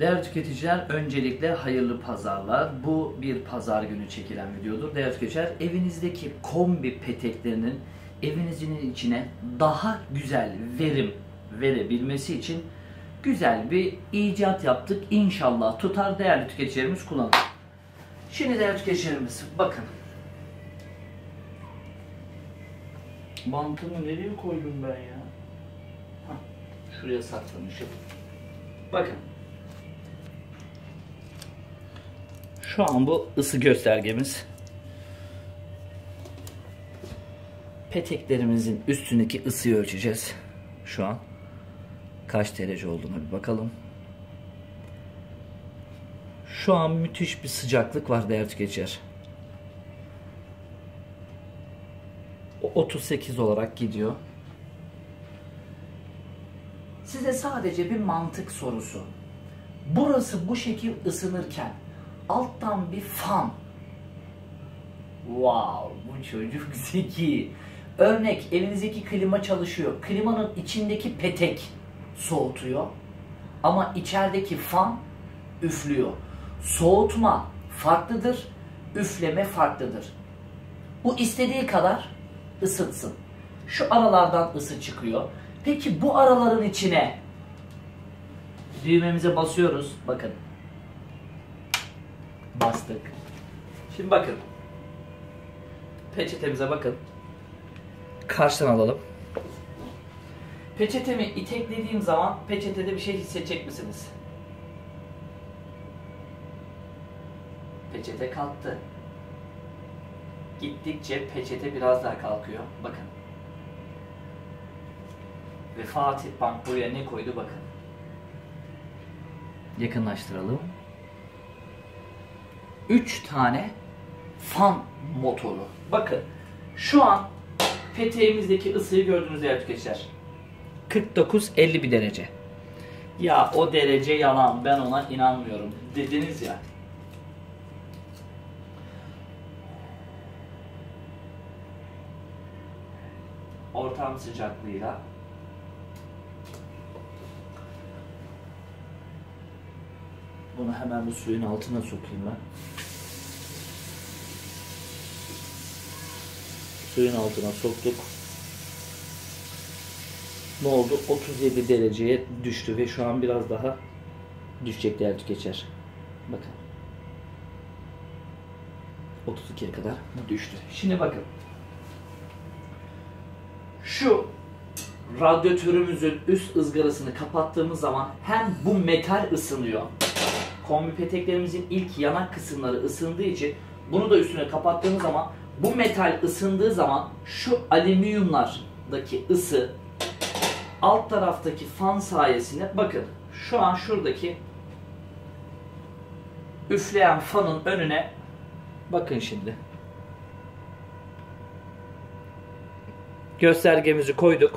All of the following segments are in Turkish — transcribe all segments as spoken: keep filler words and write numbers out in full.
Değerli tüketiciler, öncelikle hayırlı pazarlar. Bu bir pazar günü çekilen videodur. Değerli tüketiciler, evinizdeki kombi peteklerinin evinizin içine daha güzel verim verebilmesi için güzel bir icat yaptık. İnşallah tutar, değerli tüketicilerimiz kullanır. Şimdi değerli tüketicilerimiz bakın. Bantımı nereye koydum ben ya? Hah, şuraya saklamışım. Bakın. Şu an bu ısı göstergemiz. Peteklerimizin üstündeki ısıyı ölçeceğiz. Şu an kaç derece olduğuna bir bakalım. Şu an müthiş bir sıcaklık var değerli tüketiciler. otuz sekiz olarak gidiyor. Size sadece bir mantık sorusu. Burası bu şekil ısınırken alttan bir fan. Wow, bu çocuk zeki. Örnek, evinizdeki klima çalışıyor. Klimanın içindeki petek soğutuyor. Ama içerideki fan üflüyor. Soğutma farklıdır, üfleme farklıdır. Bu istediği kadar ısıtsın. Şu aralardan ısı çıkıyor. Peki bu araların içine düğmemize basıyoruz. Bakın. Bastık. Şimdi bakın. Peçetemize bakın. Karşıdan alalım. Peçetemi iteklediğim zaman peçetede bir şey hissedecek misiniz? Peçete kalktı. Gittikçe peçete biraz daha kalkıyor. Bakın. Ve Fatih Bank buraya ne koydu bakın. Yakınlaştıralım. üç tane fan motoru. Bakın. Şu an peteğimizdeki ısıyı gördüğünüz değerli tüketiciler. kırk dokuz elli bir derece. Ya o derece yalan, ben ona inanmıyorum dediniz ya. Ortam sıcaklığıyla bunu hemen bu suyun altına sokayım ben. Suyun altına soktuk. Ne oldu? otuz yedi dereceye düştü ve şu an biraz daha düşecek değerli tüketiciler. Bakın. otuz ikiye kadar düştü. Şimdi bakın. Şu radyatörümüzün üst ızgarasını kapattığımız zaman hem bu metal ısınıyor. Kombi peteklerimizin ilk yanak kısımları ısındığı için bunu da üstüne kapattığımız zaman bu metal ısındığı zaman şu alüminyumlardaki ısı alt taraftaki fan sayesinde bakın şu an şuradaki üfleyen fanın önüne bakın şimdi. Göstergemizi koyduk.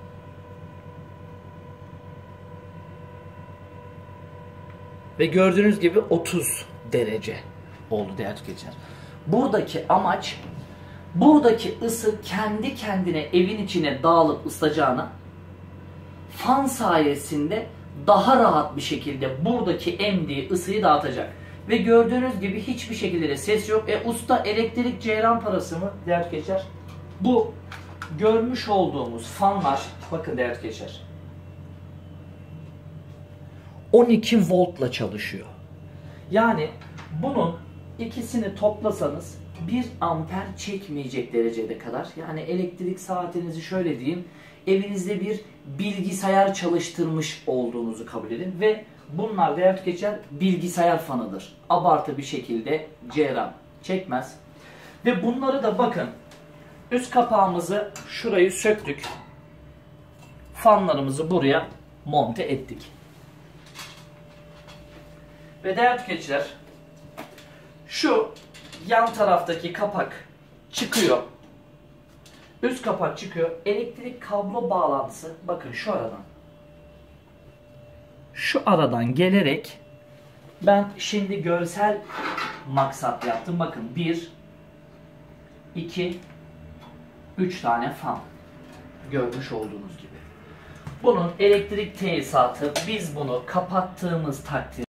Ve gördüğünüz gibi otuz derece oldu değerli tüketiciler. Buradaki amaç buradaki ısı kendi kendine evin içine dağılıp ısıtacağına fan sayesinde daha rahat bir şekilde buradaki emdiği ısıyı dağıtacak. Ve gördüğünüz gibi hiçbir şekilde de ses yok. E usta elektrik ceyran parası mı değerli tüketiciler? Bu görmüş olduğumuz fanlar bakın değerli tüketiciler on iki voltla çalışıyor. Yani bunun ikisini toplasanız bir amper çekmeyecek derecede kadar. Yani elektrik saatinizi şöyle diyeyim, evinizde bir bilgisayar çalıştırmış olduğunuzu kabul edin ve bunlar değerli tüketiciler bilgisayar fanıdır. Abartı bir şekilde ceyran çekmez. Ve bunları da bakın üst kapağımızı şurayı söktük. Fanlarımızı buraya monte ettik. Ve değerli tüketiciler şu yan taraftaki kapak çıkıyor. Üst kapak çıkıyor. Elektrik kablo bağlantısı bakın şu aradan. Şu aradan gelerek ben şimdi görsel maksat yaptım. Bakın bir, iki, üç tane fan. Görmüş olduğunuz gibi. Bunun elektrik tesisatı biz bunu kapattığımız takdirde